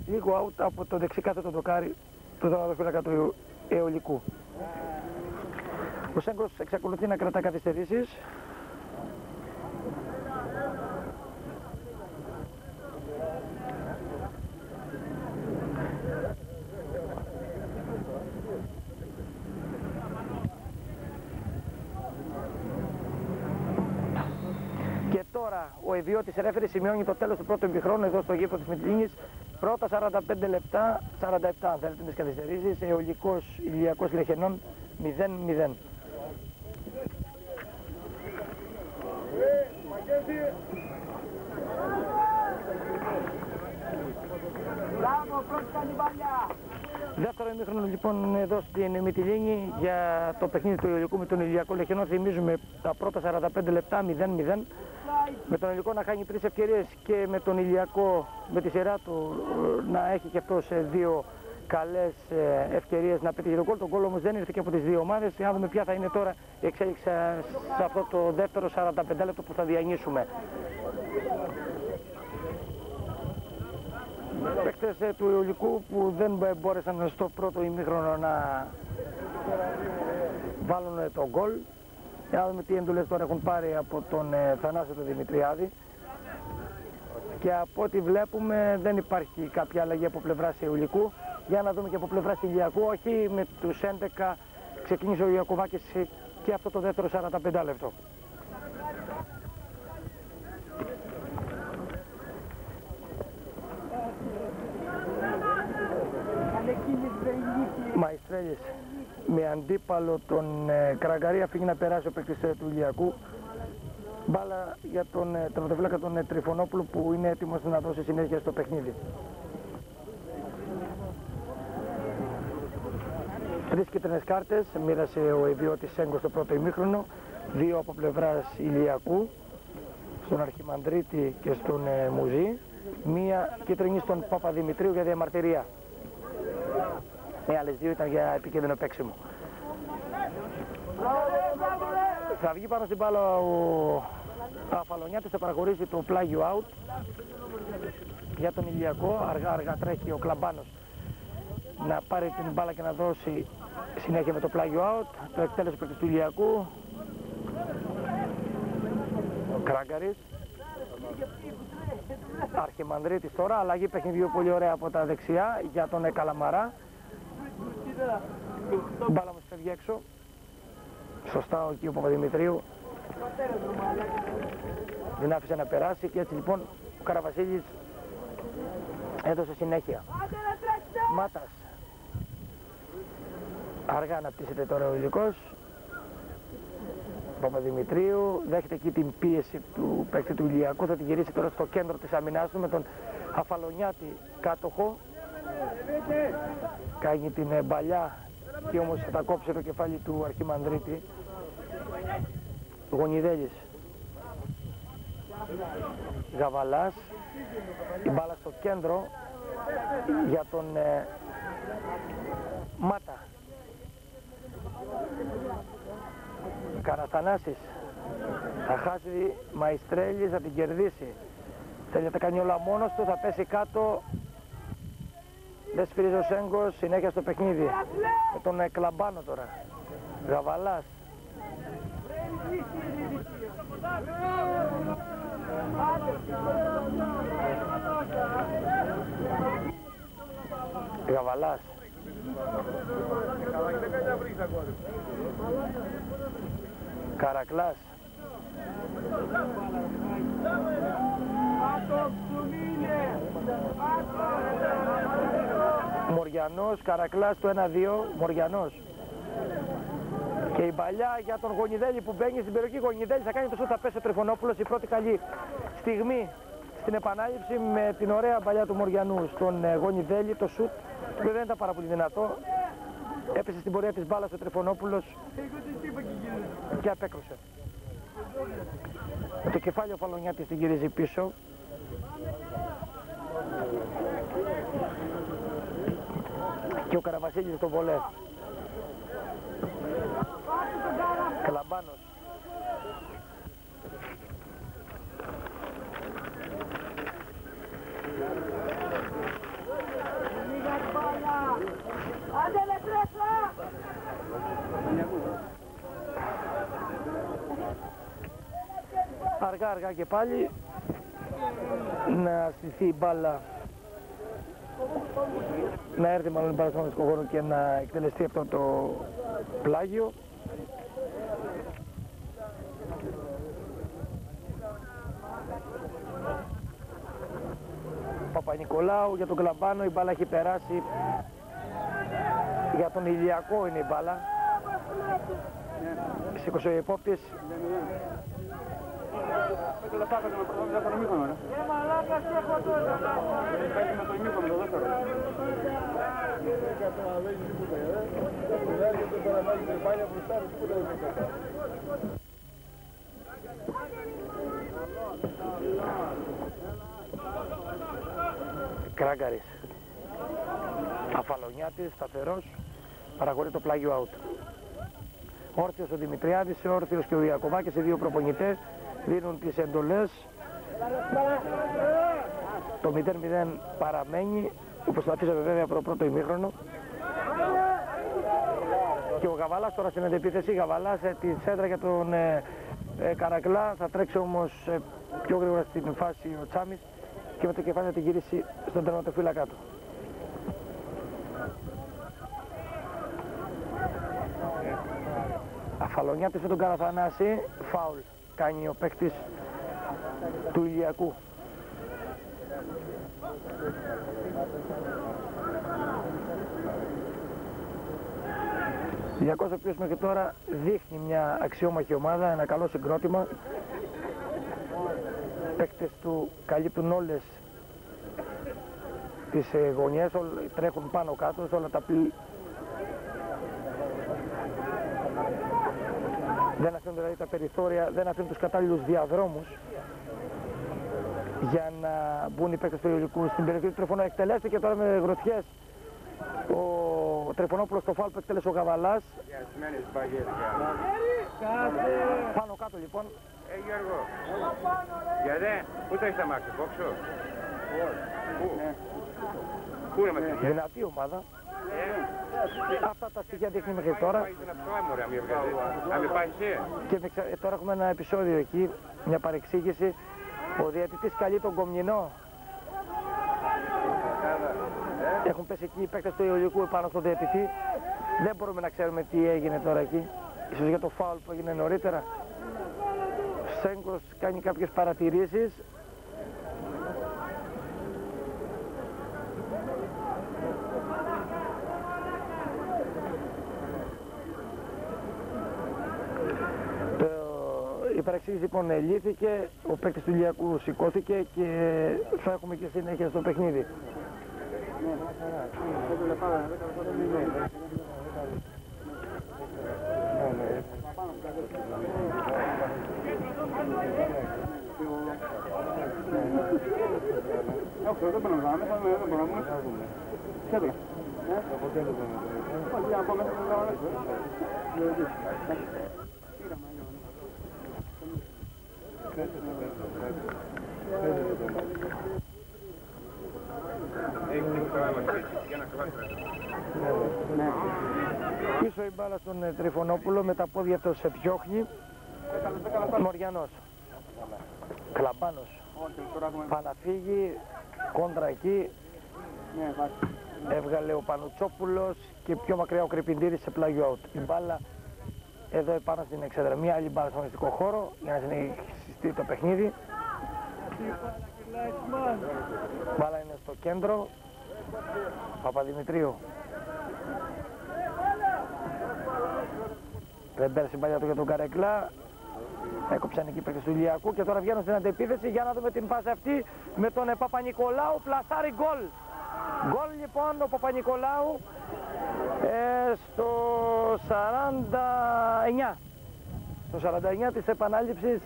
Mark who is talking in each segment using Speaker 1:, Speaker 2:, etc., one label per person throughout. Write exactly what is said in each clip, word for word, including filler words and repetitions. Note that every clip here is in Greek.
Speaker 1: λίγο out από το δεξικάθετο δοκάρι του δωματοφύλακα του Αιωλικού. Ο Σέγκος εξακολουθεί να κρατά καθυστερήσεις. Και τώρα ο ιδιώτης ρέφερη σημειώνει το τέλος του πρώτου ημιχρόνου εδώ στο γήπεδο της Μυτιλήνης. Πρώτα σαράντα πέντε λεπτά, σαράντα επτά αν θέλετε τις καθυστερήσεις, Αιωλικός Ηλιακός Λεχενών μηδέν μηδέν. Δεύτερο ημίχρονο λοιπόν εδώ στην Μυτιλήνη για το παιχνίδι του Αιωλικού με τον Ηλιακό Λεχενών. Θυμίζουμε τα πρώτα σαράντα πέντε λεπτά μηδέν μηδέν. Με τον Αιωλικό να χάνει τρεις ευκαιρίες και με τον Ηλιακό με τη σειρά του να έχει και αυτός δύο καλές ευκαιρίες να πετύχει τον γκολ. Το γκολ όμως δεν ήρθε και από τις δύο ομάδες. Να δούμε ποια θα είναι τώρα η εξέλιξη σε αυτό το δεύτερο σαράντα πέντε λεπτό που θα διανύσουμε. Παίκτες του Αιωλικού που δεν μπόρεσαν στο πρώτο ημίχρονο να βάλουν τον γκολ. Για να δούμε τι εντολές τώρα έχουν πάρει από τον ε, Θανάσιο τον Δημητριάδη. Και από ό,τι βλέπουμε δεν υπάρχει κάποια αλλαγή από πλευράς Αιωλικού. Για να δούμε και από πλευράς Ηλιακού. Όχι, με τους έντεκα ξεκίνησε ο Ιακωβάκης και αυτό το δεύτερο σαράντα πέντε λεπτό. Μαϊστρέλης με αντίπαλο τον ε, Κραγκαρία φύγει να περάσει ο παίκτης ε, του Ηλιακού. Μπάλα για τον ε, τερματοφύλακα τον ε, Τριφωνόπουλο που είναι έτοιμος να δώσει συνέχεια στο παιχνίδι. Τρεις κίτρινες κάρτες μοίρασε ο ιδιώτης Σέγκος στο πρώτο ημίχρονο. Δύο από πλευράς Ηλιακού, στον Αρχιμανδρίτη και στον ε, Μουζή. Μία κίτρινη στον Παπαδημητρίου για διαμαρτυρία. Οι άλλες δύο ήταν για επικίνδυνο παίξιμο. Θα βγει πάνω στην μπάλα ο Αφαλονιάτης, θα παραχωρήσει το πλάγιο out για τον Ηλιακό. Αργά αργά τρέχει ο Κλαμπάνος να πάρει την μπάλα και να δώσει συνέχεια με το πλάγιο out. Το εκτέλεσε παίκτης του Ηλιακού. Κράγκαρης. Αρχιμανδρίτης τώρα, αλλαγή παιχνιδιού πολύ ωραία από τα δεξιά για τον Καλαμαρά. Μπάλα μας φεύγει έξω. Σωστά ο κύριο Παπαδημητρίου δεν άφησε να περάσει και έτσι λοιπόν ο Καραβασίλης έδωσε συνέχεια. Μάτας. Αργά αναπτύσσεται τώρα ο Υλικός. Παπαδημητρίου δέχεται εκεί την πίεση του παίκτη του Ηλιακού. Θα την γυρίσει τώρα στο κέντρο της αμυνάς του με τον Αφαλονιάτη κάτοχο. Κάνει την μπαλιά και όμως θα τα κόψει το κεφάλι του Αρχιμανδρίτη. Γονιδέλης. Γαβαλάς. Η μπάλα στο κέντρο για τον ε, Μάτα. Καραθανάσης. Θα χάσει Μαϊστρέλης, θα την κερδίσει. Θέλει να τα κάνει όλα μόνος του, θα πέσει κάτω. Δεν σφυρίζει ο Σέγκος, συνέχεια στο παιχνίδι. Με τον Κλαμπάνο τώρα. Γαβαλάς. Γαβαλάς. Καρακλάς. Μοριανός, Καρακλάς το ένα δύο, Μοριανός. Και η παλιά για τον Γονιδέλη που μπαίνει στην περιοχή. Γονιδέλη θα κάνει το σούτ, θα πέσει ο Τριφωνόπουλος. Η πρώτη καλή στιγμή στην επανάληψη με την ωραία παλιά του Μοριανού στον Γονιδέλη. Το σούτ που δεν ήταν πάρα πολύ δυνατό. Έπεσε στην πορεία της μπάλας ο Τριφωνόπουλος και απέκρουσε. Με το κεφάλι ο Φαλονιάτης την γυρίζει πίσω. Και ο Καραβασίλης στο βολέ. Κλαμπάνος. αργά αργά και πάλι να στηθεί η μπάλα, να έρθει μάλλον η μπάλα στον αγωνιστικό χώρο και να εκτελεστεί αυτό το πλάγιο. Παπα-Νικολάου για τον Κλαμπάνο, η μπάλα έχει περάσει, για τον Ηλιακό είναι η μπάλα. Σήκωσε ο υπόπτης. Κράγκαρης, Αφαλονιάτης, σταθερός, παραχωρεί το πλάγιο out. Όρθιος ο Δημητριάδης, όρθιος και ο Ιακωβάκης, οι δύο προπονητές δίνουν τις εντολές. Το μηδέν μηδέν παραμένει, όπως το αφήσαμε βέβαια προ πρώτο ημίχρονο. Και ο Γαβαλάς τώρα στην αντεπίθεση, Γαβαλάς ε, τη σέντρα για τον ε, ε, Καρακλά, θα τρέξει όμως ε, πιο γρήγορα στην φάση ο Τσάμις και με το κεφάλι να την γυρίσει στον τερματοφύλακα του. Αφαλονιάτης με τον Καραθανάση, φάουλ κάνει ο παίκτης του Ηλιακού. Ηλιακός ο οποίος μέχρι τώρα δείχνει μια αξιόμαχη ομάδα, ένα καλό συγκρότημα. Παίκτες του καλύπτουν όλες τις γωνιές, τρέχουν πάνω κάτω σε όλα τα πλή. Δεν αφήνουν δηλαδή τα περιθώρια, δεν αφήνουν τους κατάλληλους διαδρόμους για να μπουν οι παίκτες του Ηλιακού στην περιοχή του Τρεφωνό. Εκτελέστηκε τώρα με γροθιές ο Τρεφωνόπουλος στο φάουλ που εκτέλεσε ο Γαβαλάς. Πάνω κάτω λοιπόν.
Speaker 2: Ε, Γιώργο, γιατί, πού το έχεις αμάξει, πόξο? Πού? Πού είναι μαζί?
Speaker 1: Δυνατή ομάδα. Αυτά τα στοιχεία δείχνει μέχρι τώρα. Και τώρα έχουμε ένα επεισόδιο εκεί, μια παρεξήγηση. Ο διαιτητής καλεί τον Κομνηνό. Έχουν πέσει εκεί οι παίκτες του Ιωλικού επάνω στο διαιτητή. Δεν μπορούμε να ξέρουμε τι έγινε τώρα εκεί. Ίσως για το φάουλ που έγινε νωρίτερα. Σέγκος κάνει κάποιες παρατηρήσεις. Η παρεξήγηση λοιπόν λύθηκε, ο παίκτης του Ηλιακού σηκώθηκε και θα έχουμε και συνέχεια στο παιχνίδι. Πίσω η μπάλα στον Τρυφωνόπουλο, με τα πόδια του σε πιόχνει. Μοριανός, Κλαμπάνος, Παναφύγη, κόντρα εκεί. Έβγαλε ο Πανουτσόπουλος και πιο μακριά ο Κρυπιντήρης σε πλάγιο out. Η μπάλα εδώ επάνω στην εξέδρα. Μία άλλη μπάλα στον αγωνιστικό χώρο για να συνεχιστεί το παιχνίδι. Μπάλα είναι στο κέντρο. Παπαδημητρίου. Δεν πέρασε η μπάλια του για τον Καρεκλά. Έκοψαν εκεί παίκτες του Ηλιακού και τώρα βγαίνουν στην αντεπίθεση για να δούμε την φάση αυτή με τον Παπα-Νικολάου. Πλασάρι γκολ. Γκολ λοιπόν ο Παπα-Νικολάου ε, στο σαράντα εννιά. Στο σαράντα εννιά της επανάληψης.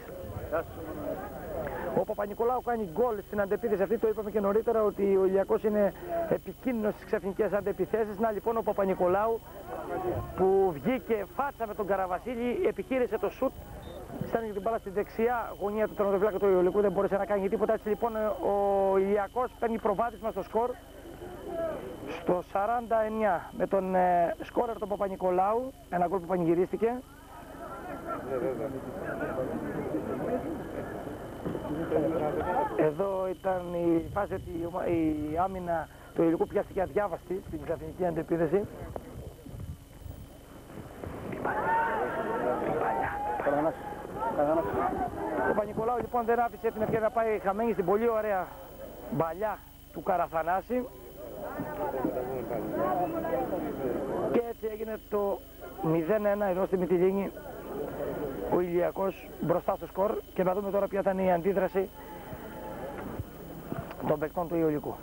Speaker 1: Ο Παπα-Νικολάου κάνει γκολ στην αντεπίθεση αυτή, το είπαμε και νωρίτερα ότι ο Ηλιακός είναι επικίνδυνος στις ξαφνικές αντεπιθέσεις. Να λοιπόν ο Παπα-Νικολάου που βγήκε φάτσα με τον Καραβασίλη, επιχείρησε το σουτ, στέλνει την μπάλα στη δεξιά γωνία του τερματοφύλακα του Ιωλικού, δεν μπόρεσε να κάνει τίποτα. Έτσι λοιπόν ο Ηλιακός παίρνει προβάδισμα στο σκορ στο σαράντα εννιά με τον ε, σκόρερ τον Παπα-Νικολάου, ένα γκολ που πανηγυρίστηκε. Εδώ ήταν η φάση ότι η άμυνα του Ιλικού πιάστηκε αδιάβαστη στην ξαφνική αντεπίδεση. Ο Παπα-Νικολάου λοιπόν δεν άφησε την ευκαιρία να πάει χαμένη στην πολύ ωραία μπαλιά του Καραθανάση. Και έτσι έγινε το μηδέν ένα εδώ στη Μυτιλήνη ο Ηλιακός μπροστά στο σκορ, και να δούμε τώρα ποια ήταν η αντίδραση των παικτών του Ιωλικού.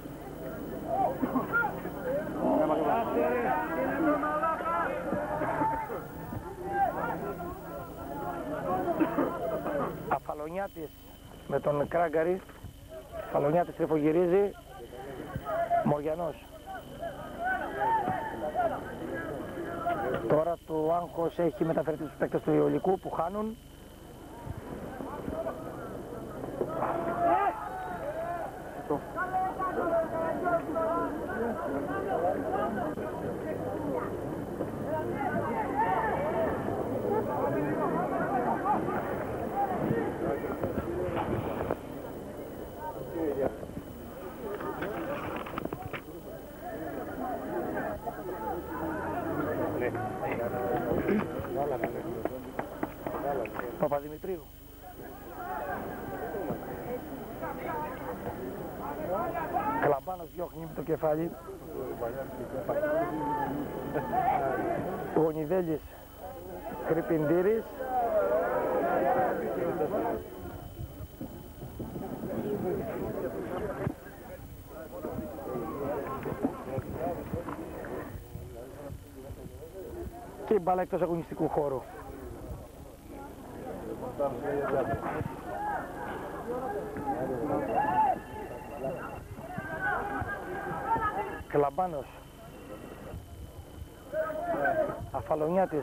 Speaker 1: Αφαλονιάτης με τον Κράγκαρη. Αφαλονιάτης τριφογυρίζει. Μοριανός. Τώρα το άγχος έχει μεταφερθεί στους παίκτες του Ιωλικού που χάνουν. Παπαδημητρίου. Κλαμπάνος διώχνει με το κεφάλι. Γονιδέλης Κρυπιντήρης. Και η μπάλα εκτός αγωνιστικού χώρου. Κλαμπάνος. Αφαλονιάτης.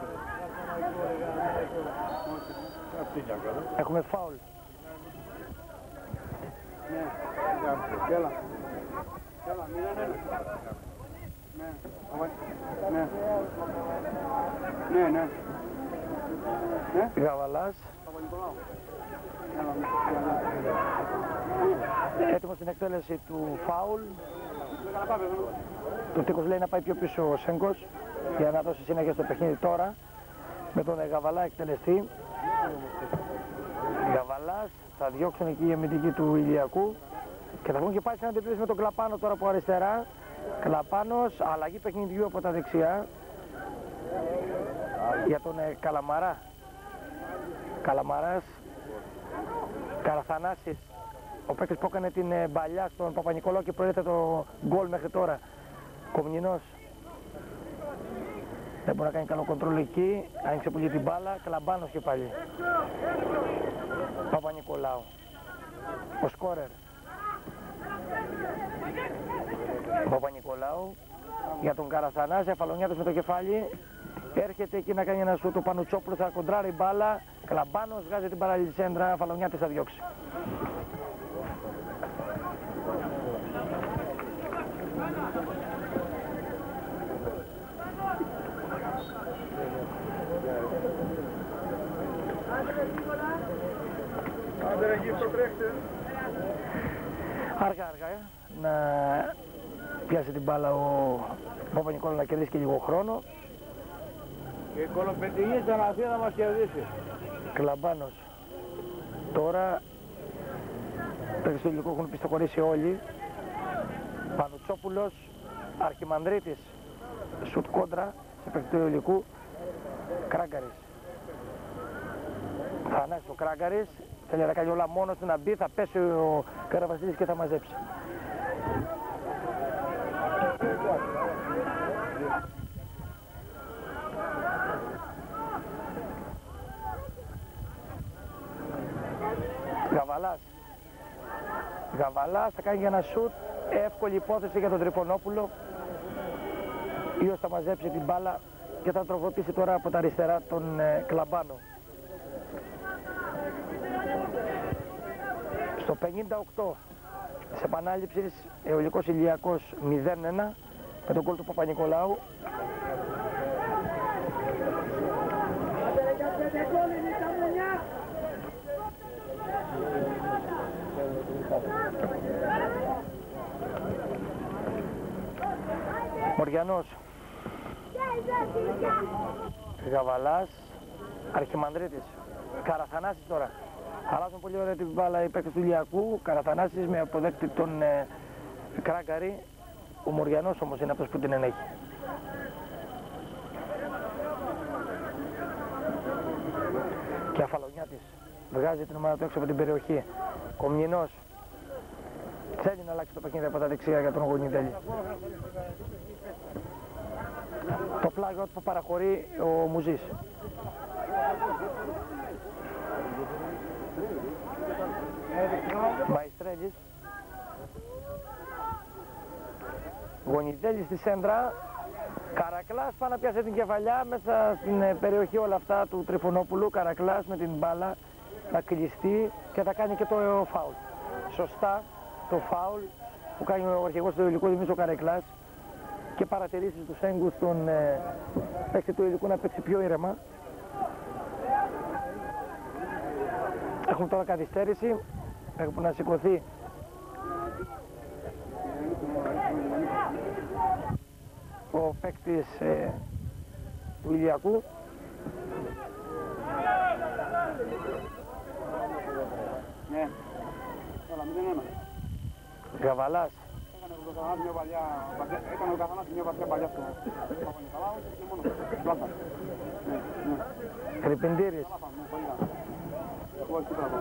Speaker 1: Έχουμε φάουλ.
Speaker 3: Ναι, ναι.
Speaker 1: Γαβαλάς. Έτοιμος στην εκτέλεση του φάουλ. Το Τίκος λέει να πάει πιο πίσω ο Σέγκος για να δώσει συνέχεια στο παιχνίδι τώρα με τον Γαβαλά εκτελεστή. Γαβαλάς θα διώξουν εκεί η αμυντική του Ηλιακού και θα βγουν και πάλι σε ένα αντεπίθεση με τον Κλαπάνο τώρα από αριστερά. Κλαπάνος, αλλαγή παιχνιδιού από τα δεξιά για τον ε, Καλαμαρά. Καλαμαράς, Καραθανάσης, ο παίκτης που έκανε την ε, μπαλιά στον Παπα-Νικολάου και προέρχεται το γκολ μέχρι τώρα. Κομνηνός δεν μπορεί να κάνει καλό κοντρόλ εκεί, άνοιξε πολύ την μπάλα. Κλαμπάνος και πάλι. Παπα-Νικολάου, ο σκόρερ. Παπα-Νικολάου για τον Καραθανάση, Αφαλονιάτος με το κεφάλι. Έρχεται εκεί να κάνει ένα σούτ, ο Πανουτσόπουλος θα κοντράρει η μπάλα. Κλαμπάνος βγάζει την παράλληλη σέντρα, Αφαλονιάτης θα διώξει. Αργά αργά να πιάσει την μπάλα ο Παπα-Νικόλαου να κερδίσει και λίγο χρόνο.
Speaker 3: Και η Κολοπεντινή ήταν αυτή να μας κερδίσει.
Speaker 1: Κλαμπάνος. Τώρα παίκτες του Υλικού έχουν πιστοχωρήσει όλοι. Πανουτσόπουλος, Αρχιμανδρίτης, σουτ κόντρα σε παίκτες του Υλικού. Κράγκαρης. Θανάσης ο Κράγκαρης. Θέλει να κάνει όλα μόνος του να μπει, θα πέσει ο Καραβασίλης και θα μαζέψει. Γαβαλάς. Γαβαλάς θα κάνει για ένα σουτ. Εύκολη υπόθεση για τον Τρυπονόπουλο. Ιος θα μαζέψει την μπάλα και θα τροφοποιήσει τώρα από τα αριστερά τον ε, Κλαμπάνο. Στο πενήντα οκτώ της επανάληψης Αιωλικός Ηλιακός μηδέν ένα με τον γκολ του Παπα-Νικολάου. Μοριανός, Γαβαλάς, Αρχιμανδρίτης, Καραθανάσης τώρα. Αλλάζουν πολύ ωραία την μπάλα οι παίκτες του Ηλιακού. Καραθανάσης με αποδέκτη τον ε, Κράγκαρη. Ο Μοριανός όμως είναι αυτός που την ενέχει. Και Αφαλονιάτης βγάζει την ομάδα του έξω από την περιοχή. Κομνηνός θέλει να αλλάξει το παιχνίδι από τα δεξιά για τον Γονιδέλη. Το πλάγιο που παραχωρεί ο Μουζής. Μαϊστρέλης, Γονιδέλης στη σέντρα. Καρακλάς πάει να πιάσει την κεφαλιά μέσα στην περιοχή όλα αυτά του Τριφωνόπουλου. Καρακλάς με την μπάλα να κλειστεί και θα κάνει και το φάουλ. Σωστά το φάουλ που κάνει ο αρχηγός του Υλικού Δημήτρης ο Καρακλάς και παρατηρήσει τους έγκους των ε, παίκτη του Υλικού να παίξει πιο ήρεμα. Έχουμε τώρα καθυστέρηση, έχουμε να σηκωθεί ο παίκτης ε, του Ηλιακού.
Speaker 3: Ναι, όλα μηδέν ένα.
Speaker 1: Γαβαλάς.
Speaker 3: Έκανε ο Καθανάς μια παλιά, έκανε ο Καθανάς μια βαθιά παλιά στο Παπα-Νικολάου και μόνο πλάτα. Ναι, ναι.
Speaker 1: Κρυπιντήρης.
Speaker 3: Καλά πάμε, πολύ καλά. Εγώ έτσι πράγμα.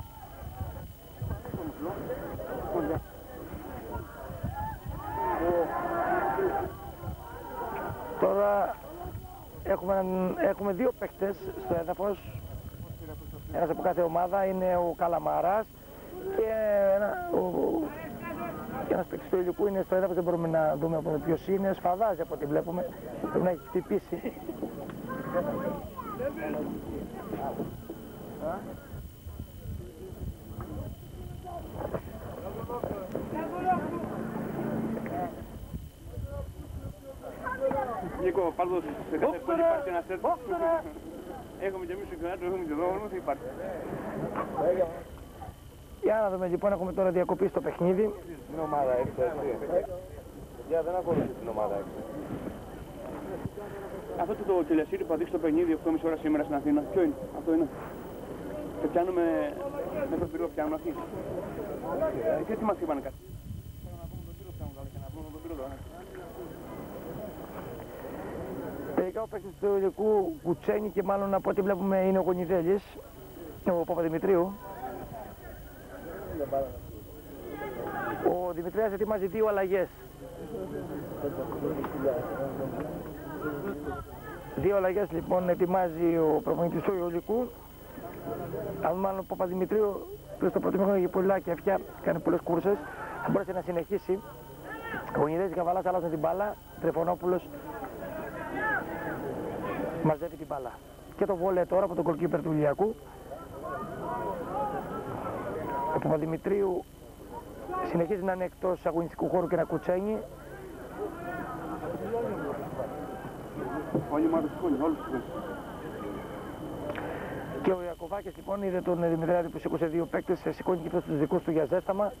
Speaker 1: Τώρα έχουμε, έχουμε δύο παίκτες στο έδαφος. Ένας από κάθε ομάδα είναι ο Καλαμαράς και ένα, ο, και ένας παίκτης του Υλικού είναι στο έδαφος, δεν μπορούμε να δούμε από ποιος είναι. Σφαδάζει από ό,τι βλέπουμε, πρέπει να έχει χτυπήσει.
Speaker 3: Νίκο, πάντως σε κάθε πόλη υπάρχει ένα σετ. Έχουμε και εμείς στο κοινάτο, έχουμε και εδώ, όμως δεν υπάρχει.
Speaker 1: Για να δούμε λοιπόν, έχουμε τώρα διακοπή στο παιχνίδι.
Speaker 2: Την ομάδα έξω, έτσι. Για δεν ακολουθεί την ομάδα έξω.
Speaker 3: Αυτό το τηλεσύριο που θα δείξει το παιχνίδι οκτώ και μισή ώρα σήμερα στην Αθήνα, ποιο είναι, αυτό είναι. Το πιάνουμε με τον πυρό, πιάνουμε αυτή. Και τι μας είπανε κάτι.
Speaker 1: Τελικά ο παίκτης του Υλικού κουτσένει και μάλλον από ό,τι βλέπουμε είναι ο Γονιδέλης, ο Παπαδημητρίου. Ο Δημητρέας ετοιμάζει δύο αλλαγές. Δύο αλλαγές λοιπόν ετοιμάζει ο προπονητής του Υλικού. Αν μάλλον ο Παπαδημητρίου που στο πρώτο μήχρονο έχει πολλά και αυτιά, κάνει πολλές κούρσες, θα μπορέσει να συνεχίσει. Ο Γονιδέλης Καβαλάς αλλάζουν την μπάλα, Τρεφωνόπουλος μαζεύει την μπάλα. Και το βόλε τώρα από τον goalkeeper του Ηλιακού. Ο Παπαδημητρίου συνεχίζει να είναι εκτός αγωνιστικού χώρου και να κουτσένει.
Speaker 3: Όλοι μάθουν σκόνοι, όλοι σκόνοι.
Speaker 1: Και ο Ιακωβάκης λοιπόν είδε τον Δημητριάδη που σήκωσε δύο παίκτες, σηκώνει και αυτός τους δικούς του για ζέσταμα.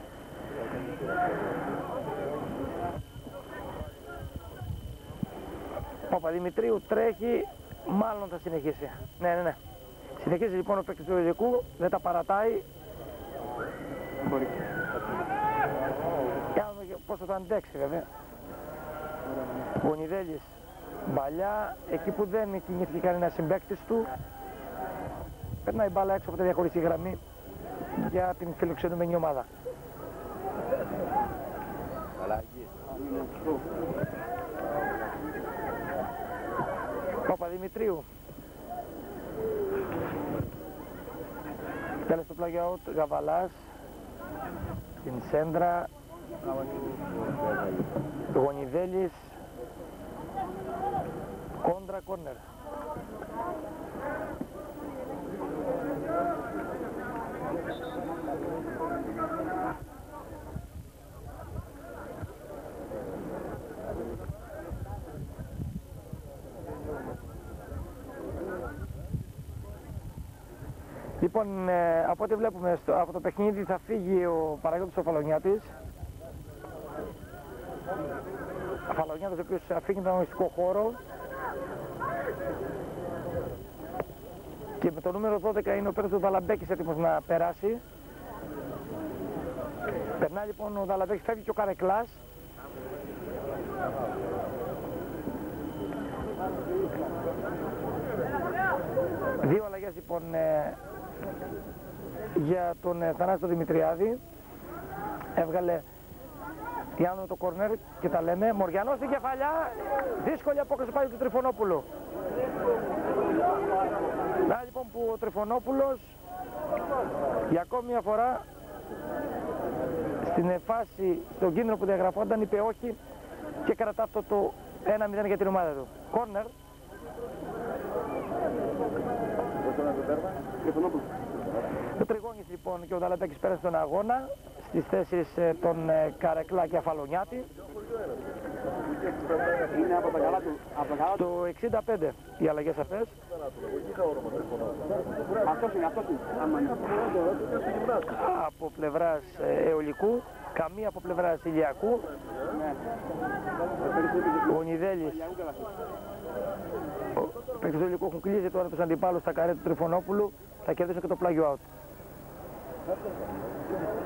Speaker 1: Ο Παπαδημητρίου τρέχει, μάλλον θα συνεχίσει. Ναι, ναι, ναι. Συνεχίζει λοιπόν ο παίκτης του Υλικού, δεν τα παρατάει.
Speaker 3: Δεν μπορεί.
Speaker 1: Για να δούμε πόσο θα αντέξει βέβαια. Ο Γονιδέλης μπαλιά, εκεί που δεν κινήθηκε κανένα συμπαίκτης του. Περνάει μπάλα έξω από τη διαχωριστική γραμμή για την φιλοξενούμενη ομάδα. Παπαδημητρίου. Τέλος το πλάγιο out, Γαβαλάς. Στην σέντρα. Γονιδέλης. Κόντρα κόρνερ. Λοιπόν, ε, από ό,τι βλέπουμε στο, από το παιχνίδι θα φύγει ο Παναγιώτης ο Φαλονιάτης. Καλογιάννης, ο οποίος αφήνει τον αγωνιστικό χώρο. Και με το νούμερο δώδεκα είναι ο παίκτης του Δαλαμπέκης έτοιμος να περάσει. Περνάει λοιπόν ο Δαλαμπέκης, φεύγει και ο Καρεκλάς. Δύο αλλαγές λοιπόν ε, για τον ε, Θανάση Δημητριάδη. Έβγαλε Ιάννο το κόρνερ και τα λέμε. Μοριανός στην κεφαλιά. Δύσκολη απόκριση πάλι του Τριφωνόπουλου. Να λοιπόν που ο Τριφωνόπουλος για ακόμη μια φορά στην φάση, στον κίνδυνο που διαγραφόταν, είπε όχι και κρατά αυτό το ένα μηδέν για την ομάδα του. Κόρνερ. Ο Τριγώνης λοιπόν και ο Δαλαμπέκης πέρασε τον αγώνα στις θέσεις των Καρεκλά και Αφαλονιάτη.
Speaker 3: Είναι από τα καλά του. Από τα καλά του.
Speaker 1: Το εξήντα πέντε οι αλλαγές αυτές.
Speaker 3: Αυτός είναι, αυτός είναι.
Speaker 1: Από πλευράς Αιωλικού, καμία από πλευράς Ηλιακού. Ο Νιδέλης, ο παίκτες του Υλικού έχουν κλείσει τώρα τους αντιπάλους στα καρέ του Τριφωνόπουλου, θα κερδίσουν και το πλάγιο out.